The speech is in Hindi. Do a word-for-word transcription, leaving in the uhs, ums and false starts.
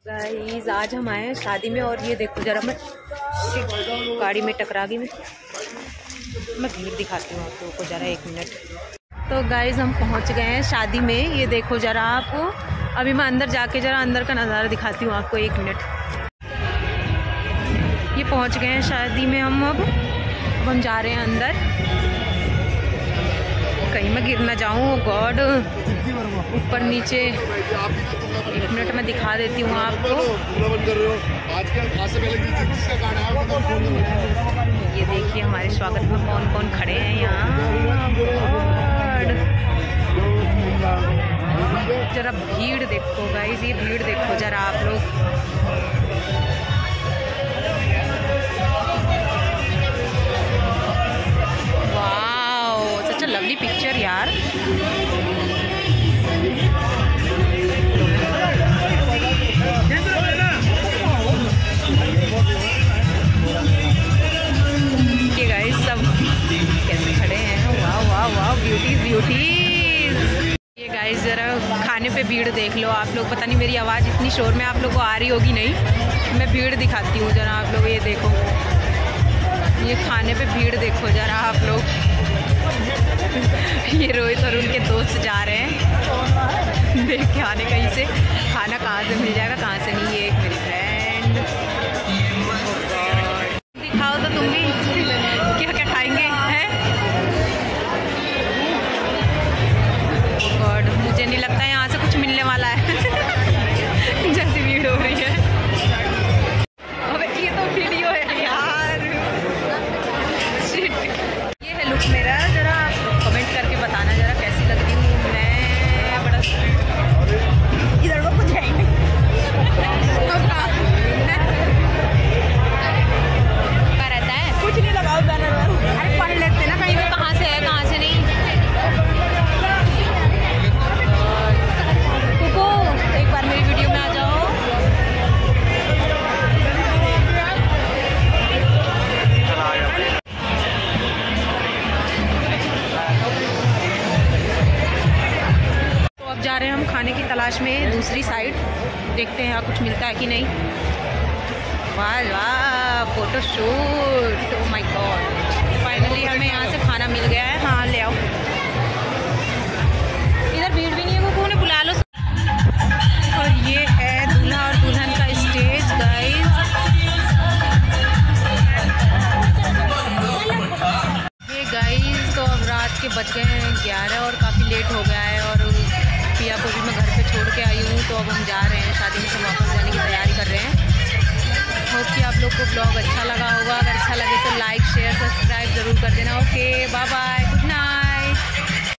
गाइस आज हम आए हैं शादी में और ये देखो जरा मैं गाड़ी में टकरा गई मैं मैं भीड़ दिखाती हूँ आप लोगों को जरा एक मिनट। तो गाइस हम पहुँच गए हैं शादी में। ये देखो जरा आपको, अभी मैं अंदर जाके जरा अंदर का नज़ारा दिखाती हूँ आपको एक मिनट। ये पहुँच गए हैं शादी में हम। अब अब हम जा रहे हैं अंदर, कहीं मैं गिर ना जाऊँ। गॉड, ऊपर नीचे। एक मिनट में दिखा देती हूँ आपको। ये देखिए हमारे स्वागत में कौन कौन खड़े हैं यहाँ। जरा भीड़ देखो गाइस, ये भीड़ देखो जरा आप लोग। लवली पिक्चर यार। ये गाइस सब कैसे खड़े हैं, वाह वाह वाह, ब्यूटीज ब्यूटीज। ये गाइस जरा खाने पे भीड़ देख लो आप लोग। पता नहीं मेरी आवाज़ इतनी शोर में आप लोग को आ रही होगी नहीं। मैं भीड़ दिखाती हूँ जरा आप लोग। ये देखो, ये खाने पे भीड़ देखो जरा आप लोग। ये रोहित और उनके दोस्त जा रहे हैं देख के आने कहीं से खाना कहाँ से मिल जाएगा कहाँ से नहीं। ये एक मेरी फ्रेंड। दिखाओ तो तुम भी क्या क्या खाएंगे हैं। गॉड, मुझे नहीं लगता यहाँ से कुछ मिलने वाला है जैसी भीड़ हो रही है। अबे ये तो वीडियो है यार। ये है लुक मेरा। जरा कमेंट करके बताना जरा कैसी लग रही हूँ मैं। बड़ा इधर को कुछ है ही नहीं। क्या रहता है, कुछ नहीं लगाओ बैनर। अरे पढ़ लेते ना कहीं पे कहाँ से है कहाँ से नहीं। कुको एक बार मेरी वीडियो में आ जाओ। जा रहे हैं हम खाने की तलाश में दूसरी साइड। देखते हैं यहाँ कुछ मिलता है कि नहीं। वाह वाह, photo shoot, oh my god. Finally हमें यहाँ से खाना मिल गया है। हाँ ले आओ। इधर भीड़ भी नहीं है, वो ने बुला लो। और ये है दूल्हा और दुल्हन का स्टेज गाइस। ये गाइस तो अब रात के बज गए हैं ग्यारह और काफ़ी लेट हो गया है। और पिया को भी मैं घर पे छोड़ के आई हूँ। तो अब हम जा रहे हैं शादी में से वापस जाने की तैयारी कर रहे हैं। होप कि आप लोग को ब्लॉग अच्छा लगा होगा। अगर अच्छा लगे तो लाइक शेयर सब्सक्राइब ज़रूर कर देना। Okay bye bye.